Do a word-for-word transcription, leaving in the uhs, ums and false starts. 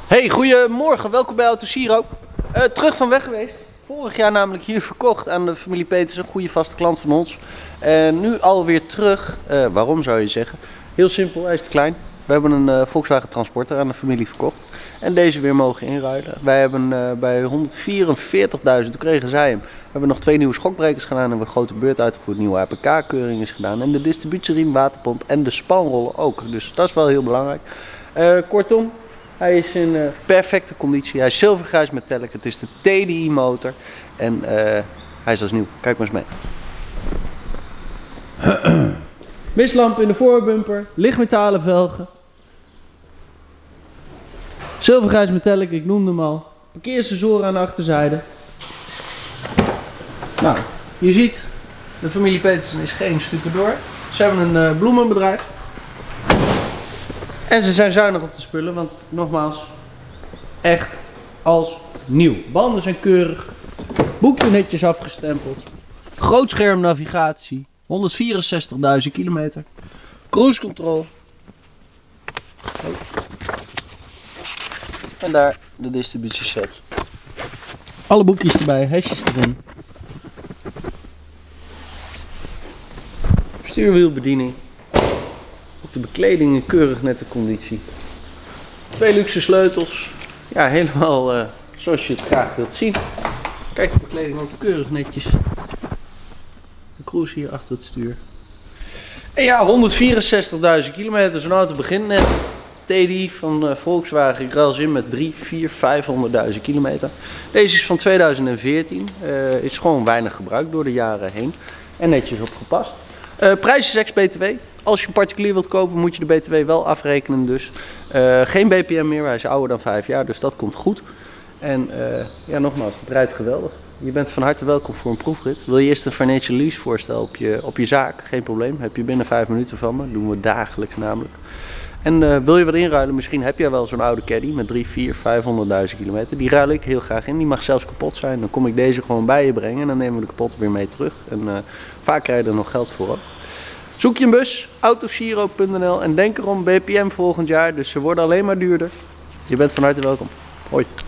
Hey, goedemorgen, welkom bij Autosiro. Uh, terug van weg geweest. Vorig jaar namelijk hier verkocht aan de familie Peters, een goede vaste klant van ons. En nu alweer terug. Uh, waarom zou je zeggen? Heel simpel, hij is te klein. We hebben een uh, Volkswagen Transporter aan de familie verkocht. En deze weer mogen inruilen. Wij hebben uh, bij honderdvierenveertigduizend, toen kregen zij hem. We hebben nog twee nieuwe schokbrekers gedaan en hebben een grote beurt uitgevoerd. Nieuwe A P K-keuring is gedaan. En de distributieriem, waterpomp en de spanrollen ook. Dus dat is wel heel belangrijk. Uh, kortom. Hij is in uh, perfecte conditie. Hij is zilvergrijs metallic. Het is de T D I motor. En uh, hij is als nieuw. Kijk maar eens mee. Mistlamp in de voorbumper. Lichtmetalen velgen. Zilvergrijs metallic, ik noemde hem al. Parkeersensoren aan de achterzijde. Nou, je ziet, de familie Petersen is geen stukken door. Ze hebben een uh, bloemenbedrijf. En ze zijn zuinig op de spullen, want nogmaals, echt als nieuw. Banden zijn keurig, boekje netjes afgestempeld, groot scherm navigatie, honderdvierenzestigduizend kilometer, cruise control. Oh. En daar de distributieset. Alle boekjes erbij, hesjes erin. Stuurwielbediening. De bekleding in keurig nette conditie. Twee luxe sleutels. Ja, helemaal uh, zoals je het graag wilt zien. Kijk, de bekleding ook keurig netjes. De cruise hier achter het stuur. En ja, honderdvierenzestigduizend kilometer. Zo'n auto begint net. T D I van uh, Volkswagen. Ik ruil ze in met drie, vier, vijfhonderdduizend kilometer. Deze is van tweeduizend veertien. Uh, is gewoon weinig gebruikt door de jaren heen. En netjes opgepast. Uh, prijs is ex-B T W. Als je een particulier wilt kopen, moet je de B T W wel afrekenen dus. Uh, geen B P M meer, hij is ouder dan vijf jaar, dus dat komt goed. En uh, ja, nogmaals, het rijdt geweldig. Je bent van harte welkom voor een proefrit. Wil je eerst een financial lease voorstel op je, op je zaak? Geen probleem, heb je binnen vijf minuten van me. Dat doen we dagelijks namelijk. En uh, wil je wat inruilen, misschien heb jij wel zo'n oude caddy met drie, vier, vijfhonderdduizend kilometer. Die ruil ik heel graag in, die mag zelfs kapot zijn. Dan kom ik deze gewoon bij je brengen en dan nemen we de kapot weer mee terug. En uh, vaak krijg je er nog geld voor ook. Zoek je een bus, autosiro punt n l en denk erom, B P M volgend jaar, dus ze worden alleen maar duurder. Je bent van harte welkom. Hoi.